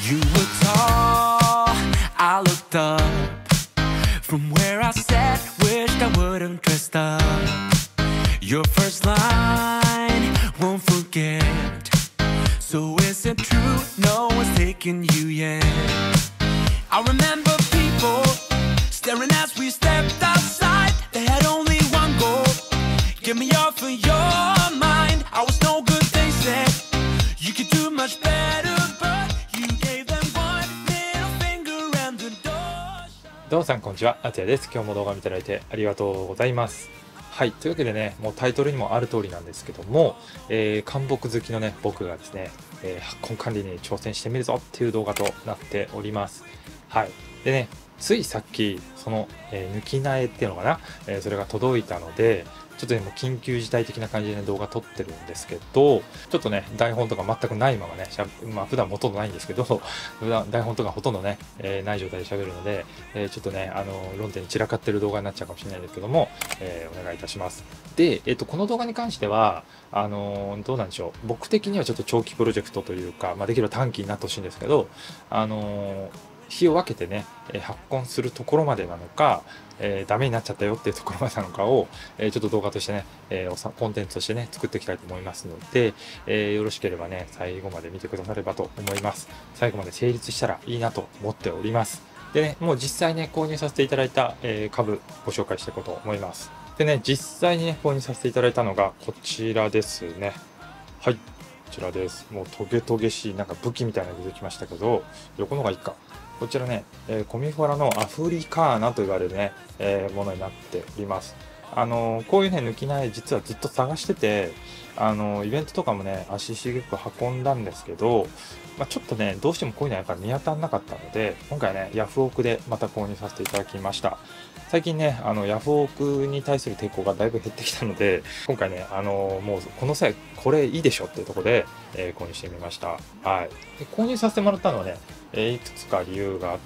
You were tall, I looked up from where I sat, wished I wouldn't dressed up. Your first line, won't forget. So is it true, no one's taking you yet? I remember people staring as we stepped outside. They had only one goal, get me off of your mind. I was no good, they said. You could do much better, but you gave them one little finger and the door. どうもさんこんにちは、あつやです。今日も動画見ていただいてありがとうございます。はい、というわけでね、もうタイトルにもある通りなんですけども、漢木好きのね、僕がですね、発根管理に挑戦してみるぞっていう動画となっております。はい。でね、ついさっき、その、抜き苗っていうのかな、それが届いたので、ちょっとね、もう緊急事態的な感じで、ね、動画撮ってるんですけど、ちょっとね、台本とか全くないままね、まあ普段もほとんどないんですけど、普段台本とかほとんどね、ない状態で喋るので、ちょっとね、論点に散らかってる動画になっちゃうかもしれないですけども、お願いいたします。で、この動画に関しては、どうなんでしょう。僕的にはちょっと長期プロジェクトというか、まあできれば短期になってほしいんですけど、日を分けてね、発根するところまでなのか、ダメになっちゃったよっていうところまでなのかを、ちょっと動画としてね、コンテンツとしてね、作っていきたいと思いますので、よろしければね、最後まで見てくださればと思います。最後まで成立したらいいなと思っております。でね、もう実際ね、購入させていただいた、株ご紹介していこうと思います。でね、実際にね、購入させていただいたのがこちらですね。はい。こちらです。もうトゲトゲしい、なんか武器みたいなのが出てきましたけど、横の方がいいか。こちらね、コミフォラのアフリカーナと言われるね、ものになっております。こういうね、抜き苗実はずっと探してて、イベントとかもね、足しげく運んだんですけど、まあ、ちょっとね、どうしてもこういうのはやっぱり見当たらなかったので、今回ね、ヤフオクでまた購入させていただきました。最近ね、ヤフオクに対する抵抗がだいぶ減ってきたので、今回ね、もうこの際、これいいでしょっていうところで、購入してみました。はい。で購入させてもらったのはね、いくつか理由があって、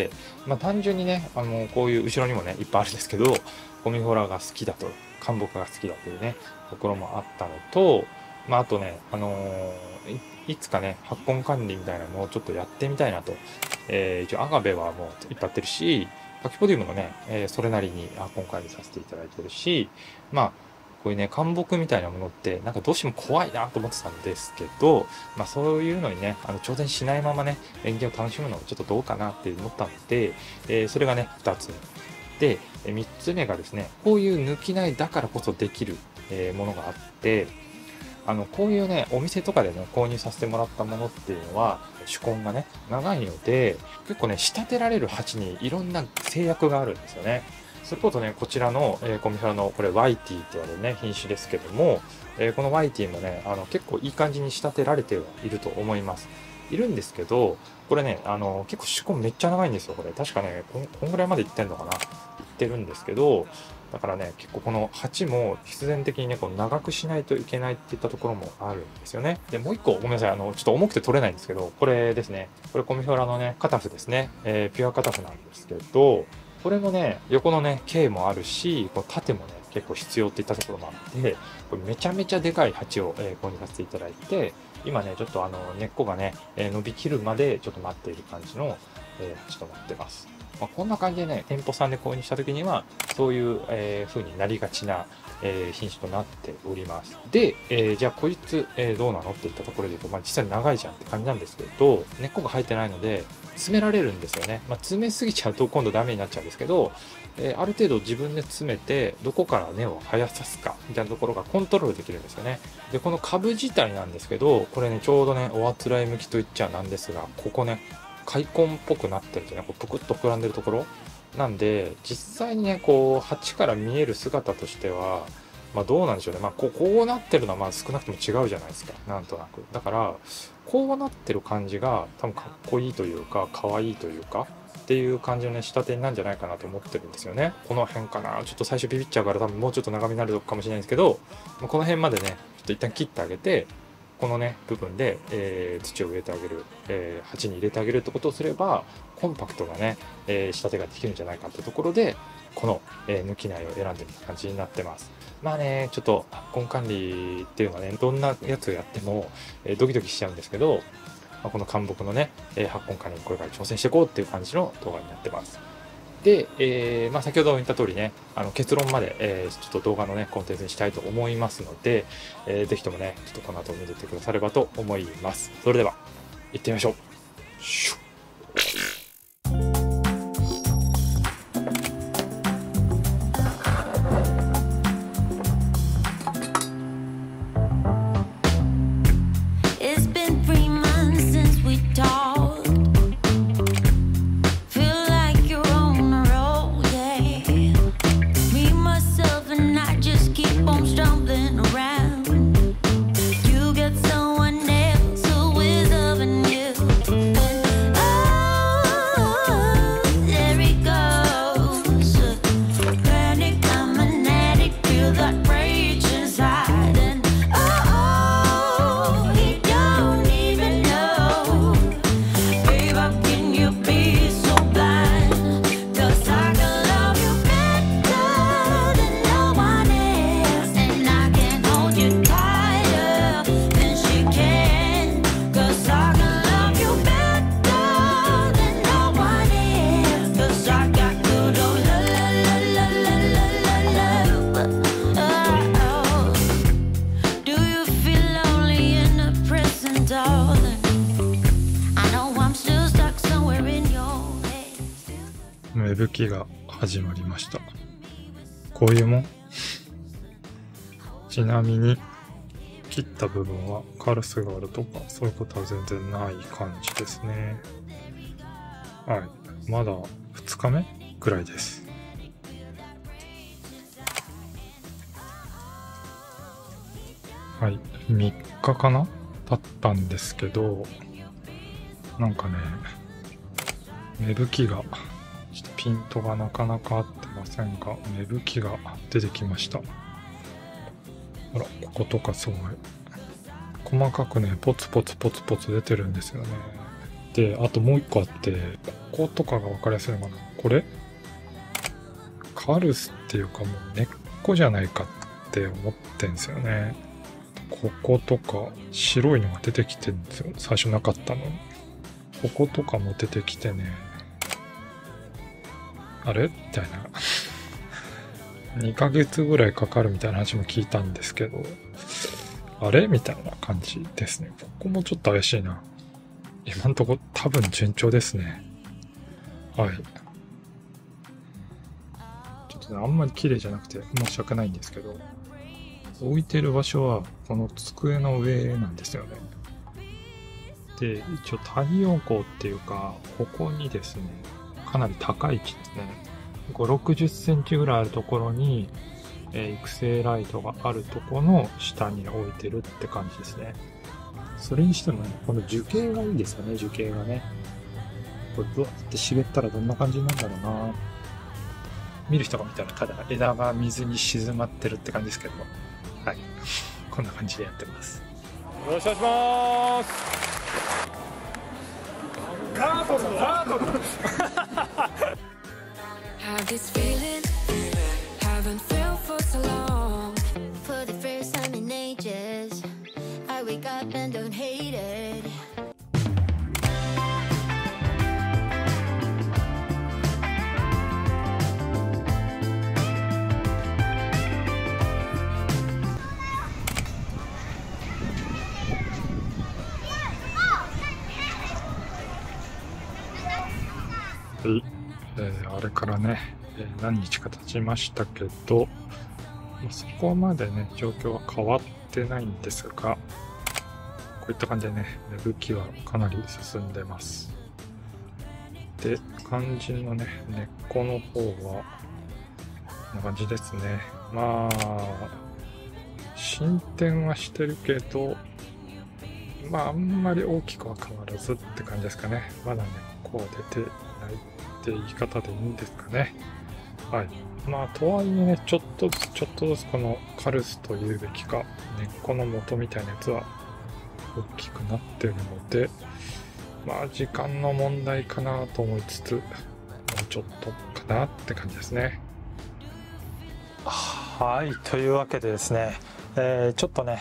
まあ、単純にね、こういう後ろにもね、いっぱいあるんですけど、コミフォラが好きだと、漢木が好きだというね、ところもあったのと、まあ、あとね、いつかね、発根管理みたいなのをちょっとやってみたいなと。一応アガベはもういっぱいやってるし、パキポディウムのね、それなりに発根管理させていただいてるし、まあ、こういうね、漢木みたいなものって、なんかどうしても怖いなと思ってたんですけど、まあそういうのにね、挑戦しないままね、園芸を楽しむのはちょっとどうかなって思ったので、それがね、2つ目。で、3つ目がですね、こういう抜き苗だからこそできる、ものがあって、こういうね、お店とかでね、購入させてもらったものっていうのは、手根がね、長いので、結構ね、仕立てられる鉢にいろんな制約があるんですよね。それこそね、こちらの、コミファラの、これ、ワイティって言われるね、品種ですけども、このワイティもね、結構いい感じに仕立てられてはいると思います。いるんですけど、これね、結構手根めっちゃ長いんですよ、これ。確かね、こんぐらいまでいってんのかな。いってるんですけど、だからね、結構この鉢も必然的にね、こう長くしないといけないっていったところもあるんですよね。で、もう一個、ごめんなさい、ちょっと重くて取れないんですけど、これですね。これコミフォラのね、カタフですね。ピュアカタフなんですけど、これもね、横のね、径もあるし、こう縦もね、結構必要っていったところもあって、これめちゃめちゃでかい鉢を、購入させていただいて、今ね、ちょっと根っこがね、伸びきるまでちょっと待っている感じの、鉢となってます。まあ、こんな感じでね、店舗さんで購入した時には、そういう、風になりがちな、品種となっております。で、じゃあこいつ、どうなのっていったところで言うと、まあ、実際長いじゃんって感じなんですけど、根っこが生えてないので、詰められるんですよね。まあ、詰めすぎちゃうと今度ダメになっちゃうんですけど、ある程度自分で詰めて、どこから根を生やさすか、みたいなところがコントロールできるんですよね。で、この株自体なんですけど、これね、ちょうどね、おあつらい向きと言っちゃなんですが、ここね、開根っぽくなってるんですよね。こうぷくっと膨らんでるところ。なんで、実際にね、こう、鉢から見える姿としては、まあどうなんでしょうね。まあこうなってるのはまあ少なくとも違うじゃないですか。なんとなく。だから、こうなってる感じが多分かっこいいというか、可愛いというか、っていう感じのね、仕立てなんじゃないかなと思ってるんですよね。この辺かな。ちょっと最初ビビっちゃうから多分もうちょっと長めになるかもしれないんですけど、この辺までね、ちょっと一旦切ってあげて、このね、部分で、土を植えてあげる、鉢に入れてあげるってことをすれば、コンパクトなね、仕立てができるんじゃないかってところで、この、抜き苗を選んでみた感じになってます。まあね、ちょっと発根管理っていうのはね、どんなやつをやっても、ドキドキしちゃうんですけど、 この干木のね、発根管理にこれから挑戦していこうっていう感じの動画になってます。で、先ほど言った通りね、結論まで、ちょっと動画のね、コンテンツにしたいと思いますので、ぜひともね、ちょっとこの後見ててくださればと思います。それでは、行ってみましょう。芽吹きが始まりました。こういうもん。ちなみに切った部分はカルスがあるとかそういうことは全然ない感じですね。はい、まだ2日目くらいです。はい、3日かな経ったんですけど、なんかね、芽吹きがちょっとピントがなかなか合ってませんが、芽吹きが出てきました。ほら、こことかすごい細かくね、ポツポツポツポツ出てるんですよね。で、あともう一個あって、こことかが分かりやすいのかな。これカルスっていうかもう根っこじゃないかって思ってんですよね。こことか白いのが出てきてるんですよ。最初なかったのに。こことかも出てきてね。あれみたいな。2ヶ月ぐらいかかるみたいな話も聞いたんですけど、あれみたいな感じですね。ここもちょっと怪しいな。今んとこ多分順調ですね。はい。ちょっとね、あんまり綺麗じゃなくて申し訳ないんですけど、置いてる場所はこの机の上なんですよね。で、一応太陽光っていうか、ここにですね、かなり高い位置ですね。5、60センチぐらいあるところに、育成ライトがあるところの下に置いてるって感じですね。それにしてもね、この樹形がいいですよね、樹形がね。これどうやって茂ったらどんな感じになるんだろうな。見る人が見たらただ枝が水に静まってるって感じですけど、はい。こんな感じでやってます。よろしくお願いします。 Have this feeling, haven't felt for so long. For the first time in ages, I wake up and don't hate it. あれからね、何日か経ちましたけど、そこまでね、状況は変わってないんですが、こういった感じでね、芽吹きはかなり進んでます。で、肝心のね、根っこの方は、こんな感じですね。まあ、進展はしてるけど、まあ、あんまり大きくは変わらずって感じですかね。まだ根っこは出てないって言い方でいいんですかね。はい。まあ、とはいえね、ちょっとずつこのカルスというべきか、根っこの元みたいなやつは大きくなってるので、まあ、時間の問題かなと思いつつ、もうちょっとかなって感じですね。はい。というわけでですね、ちょっとね、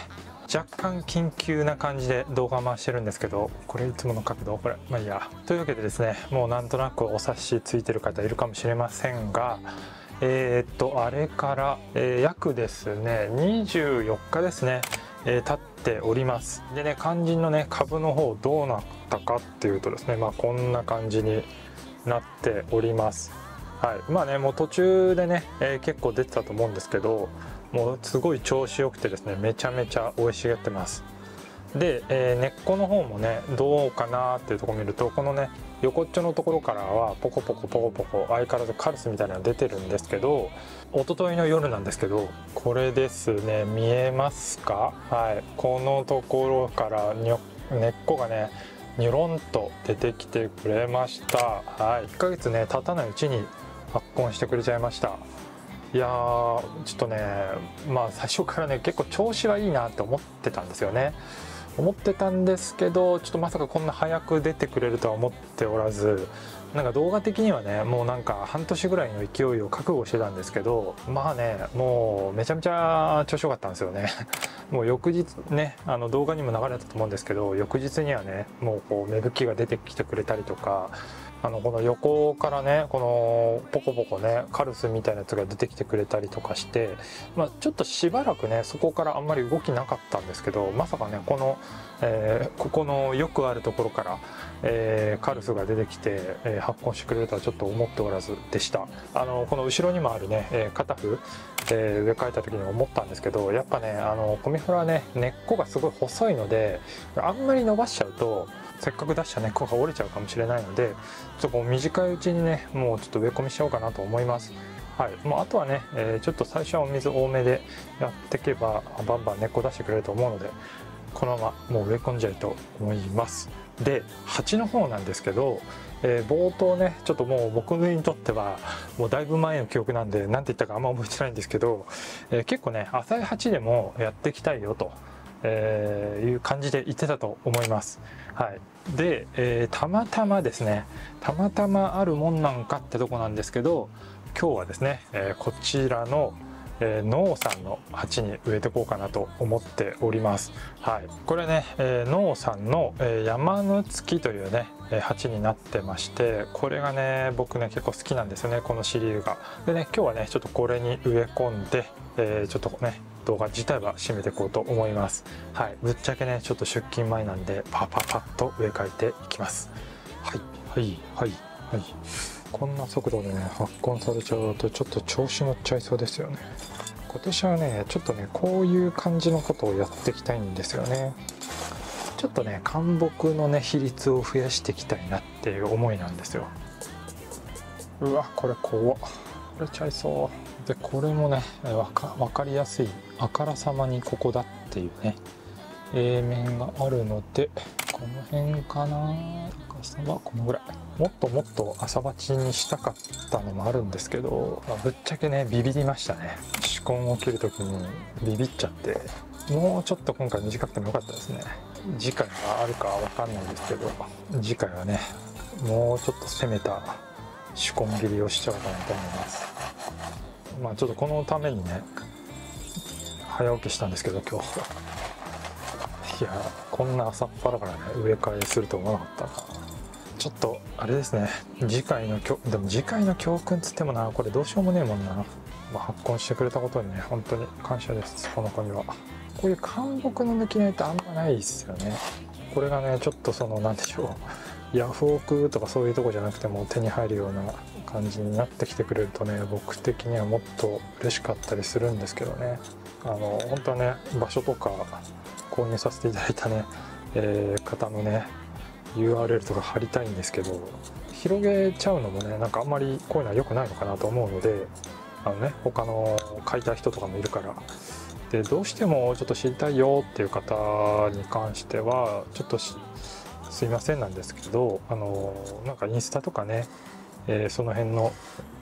若干緊急な感じで動画回してるんですけど、これいつもの角度、これまあいいや。というわけでですね、もうなんとなくお察しついてる方いるかもしれませんが、あれから、約ですね24日ですね、経っております。でね、肝心のね株の方どうなったかっていうとですね、まあこんな感じになっております。はい、まあねもう途中でね、結構出てたと思うんですけど、もうすごい調子よくてですね、めちゃめちゃ生い茂ってます。で、根っこの方もねどうかなっていうところを見ると、このね横っちょのところからはポコポコポコポコ相変わらずカラスみたいなのが出てるんですけど、一昨日の夜なんですけど、これですね、見えますか？はい、このところから根っこがねニョロンと出てきてくれました。はい、1ヶ月ね経たないうちに発根してくれちゃいました。いやーちょっとね、まあ最初からね結構調子はいいなって思ってたんですよね。思ってたんですけど、ちょっとまさかこんな早く出てくれるとは思っておらず、なんか動画的にはねもうなんか半年ぐらいの勢いを覚悟してたんですけど、まあねもうめちゃめちゃ調子よかったんですよね。もう翌日ね、動画にも流れたと思うんですけど、翌日にはねもうこう芽吹きが出てきてくれたりとか、この横からねこのポコポコねカルスみたいなやつが出てきてくれたりとかして、まあ、ちょっとしばらくねそこからあんまり動きなかったんですけど、まさかねこの、ここのよくあるところから、カルスが出てきて、発根してくれるとはちょっと思っておらずでした。この後ろにもあるね、カタフ、植え替えた時に思ったんですけど、やっぱねコミフラはね根っこがすごい細いので、あんまり伸ばしちゃうとせっかく出した根っこが折れちゃうかもしれないので、ちょっと短いうちにねもうちょっと植え込みしようかなと思います。はい、もうあとはね、ちょっと最初はお水多めでやっていけばバンバン根っこ出してくれると思うので、このままもう植え込んじゃいと思います。で鉢の方なんですけど、冒頭ねちょっともう僕にとってはもうだいぶ前の記憶なんで何て言ったかあんま覚えてないんですけど、結構ね浅い鉢でもやっていきたいよと、いう感じで言ってたと思います。はい、で、たまたまですね、たまたまあるもんなんかってとこなんですけど、今日はですね、こちらのノーさんの鉢に植えていこうかなと思っております。はい、これね、ノーさんの、山の月というね鉢になってまして、これがね僕ね結構好きなんですよね、このシリーズが。でね今日はねちょっとこれに植え込んで、ちょっとね動画自体は締めていこうと思います。はい、ぶっちゃけねちょっと出勤前なんでパパパッと植え替えていきます。はいはいはいはい。こんな速度でね発根されちゃうとちょっと調子乗っちゃいそうですよね。今年はねちょっとねこういう感じのことをやっていきたいんですよね。ちょっとね灌木のね比率を増やしていきたいなっていう思いなんですよ。うわこれ怖っ、折れちゃいそう。でこれもね分かりやすいあからさまにここだっていうね面があるので、この辺かな。高さはこのぐらい。もっともっと浅鉢にしたかったのもあるんですけど、ぶっちゃけねビビりましたね。歯根を切る時にビビっちゃって、もうちょっと今回短くてもよかったですね。次回があるかは分かんないですけど、次回はねもうちょっと攻めた歯根切りをしちゃおうかなと思います。まあちょっとこのためにね早起きしたんですけど今日。いやこんな朝っぱらからね植え替えすると思わなかったな。ちょっとあれですね、次回のでも次回の教訓つってもな、これどうしようもねえもんな。まあ、発根してくれたことにね本当に感謝です。この子にはこういう灌木の抜きないってあんまないですよね。これがねちょっとそのなんでしょう、ヤフオクとかそういうとこじゃなくても手に入るような感じになってきてくれるとね、僕的にはもっと嬉しかったりするんですけどね。本当はね場所とか購入させていただいたね、方のね URL とか貼りたいんですけど、広げちゃうのもねなんかあんまりこういうのは良くないのかなと思うので、他の買いたい人とかもいるから、でどうしてもちょっと知りたいよっていう方に関してはちょっとすいませんなんですけど、なんかインスタとかね、その辺の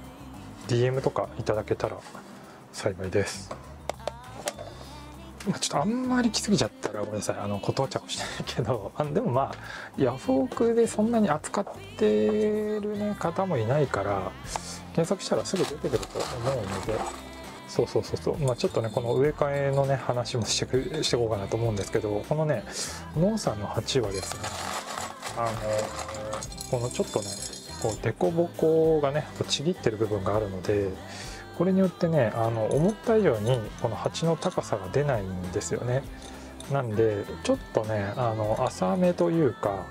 DM とかいただけたら幸いです。ちょっとあんまり来すぎちゃったらごめんなさい、断っちゃうかもしれないけど、でもまあヤフオクでそんなに扱ってる、ね、方もいないから検索したらすぐ出てくると思うので、 まあ、ちょっとねこの植え替えのね話もしていこうかなと思うんですけど、このねノーさんの鉢はですね、このちょっとねこう凸凹がねちぎってる部分があるので、これによってね思った以上にこの鉢の高さが出ないんですよね。なんでちょっとね浅めというか、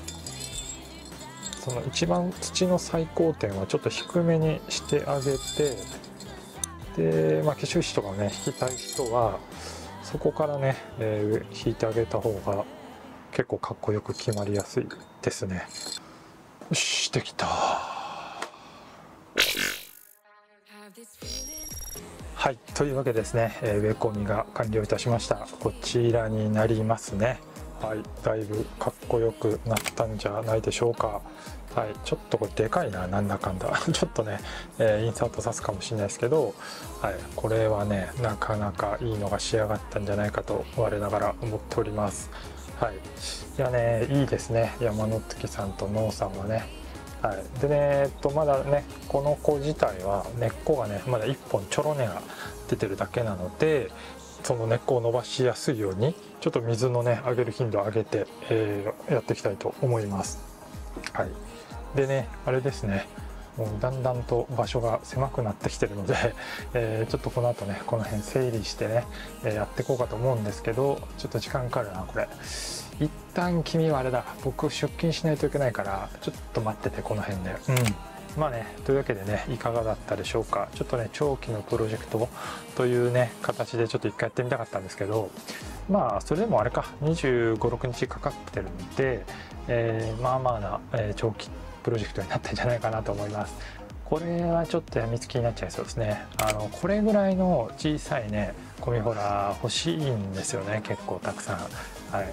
その一番土の最高点はちょっと低めにしてあげて、で、まあ、化粧石とかをね引きたい人はそこからね、引いてあげた方が結構かっこよく決まりやすいですね。よし、できた。はい、というわけですね、植え込みが完了いたしました。こちらになりますね。はい、だいぶかっこよくなったんじゃないでしょうか。はい、ちょっとこれでかいな、なんだかんだちょっとね、インサートさすかもしれないですけど、はい、これはねなかなかいいのが仕上がったんじゃないかと我ながら思っております。はい、いやねいいですね、山之月さんとノーさんはね。はい、でねまだねこの子自体は根っこがねまだ1本ちょろ根が出てるだけなので、その根っこを伸ばしやすいようにちょっと水のねあげる頻度を上げて、やっていきたいと思います。はい、でねあれですね、もうだんだんと場所が狭くなってきてるので、ちょっとこの後ねこの辺整理してね、やっていこうかと思うんですけど、ちょっと時間かかるなこれ。一旦君はあれだ、僕出勤しないといけないからちょっと待ってて、この辺で。まあね、というわけでねいかがだったでしょうか。ちょっとね長期のプロジェクトというね形でちょっと一回やってみたかったんですけど、まあそれでもあれか25、6日かかってるんで、まあまあな、長期プロジェクトになったんじゃないかなと思います。これはちょっとやみつきになっちゃいそうですね。これぐらいの小さいねコミホラ欲しいんですよね、結構たくさん。はい、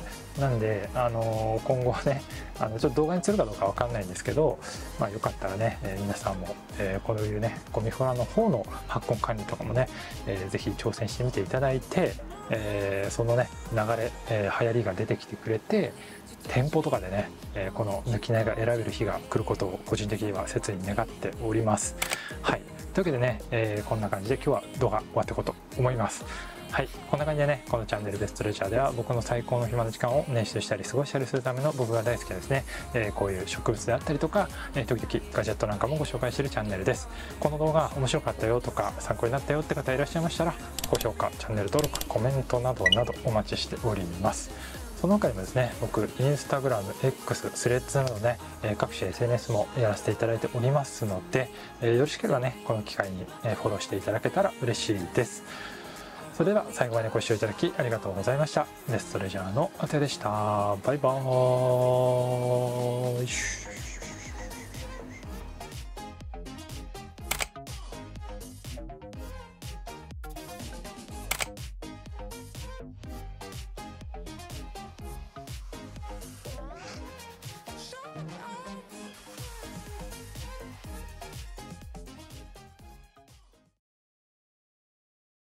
なんで、今後はねちょっと動画にするかどうかわかんないんですけど、まあ、よかったらね、皆さんも、こういうねコミフォラの方の発根管理とかもね、ぜひ挑戦してみていただいて、そのね流れ、流行りが出てきてくれて、店舗とかでね、この抜き苗が選べる日が来ることを個人的には切に願っております。はい、というわけでね、こんな感じで今日は動画終わっていこうと思います。はい、こんな感じでねこのチャンネルベストレジャーでは僕の最高の暇な時間を捻出したり過ごしたりするための僕が大好きなですね、こういう植物であったりとか、時々ガジェットなんかもご紹介しているチャンネルです。この動画面白かったよとか参考になったよって方いらっしゃいましたら、高評価、チャンネル登録、コメントなどなどお待ちしております。その他にもですね、僕インスタグラム、X、スレッズなどね、各種 SNS もやらせていただいておりますので、よろしければねこの機会にフォローしていただけたら嬉しいです。それでは最後までご視聴いただきありがとうございました。ベストレジャーのあてでした。バイバーイ。